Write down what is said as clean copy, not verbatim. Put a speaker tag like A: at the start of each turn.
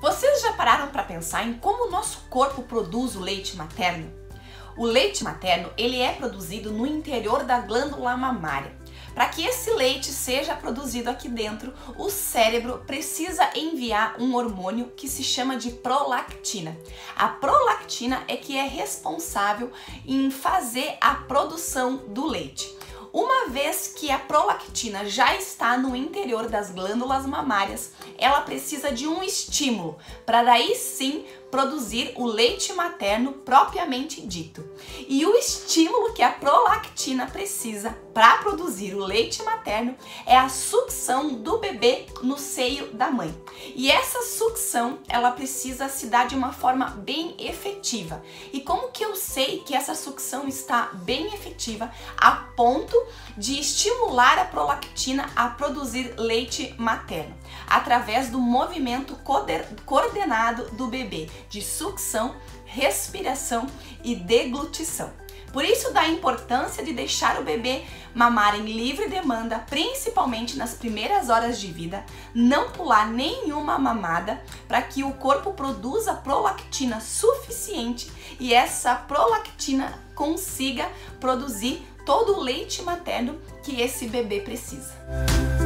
A: Vocês já pararam para pensar em como o nosso corpo produz o leite materno? O leite materno, ele é produzido no interior da glândula mamária. Para que esse leite seja produzido aqui dentro, o cérebro precisa enviar um hormônio que se chama de prolactina. A prolactina é que é responsável em fazer a produção do leite. Uma vez que a prolactina já está no interior das glândulas mamárias, ela precisa de um estímulo para daí sim produzir o leite materno propriamente dito. E o estímulo que a prolactina precisa para produzir o leite materno é a sucção do bebê no seio da mãe. E essa sucção, ela precisa se dar de uma forma bem efetiva. E como que eu sei que essa sucção está bem efetiva a ponto de estimular a prolactina a produzir leite materno? Através do movimento coordenado do bebê, de sucção, respiração e deglutição. Por isso da importância de deixar o bebê mamar em livre demanda, principalmente nas primeiras horas de vida, não pular nenhuma mamada para que o corpo produza prolactina suficiente e essa prolactina consiga produzir todo o leite materno que esse bebê precisa.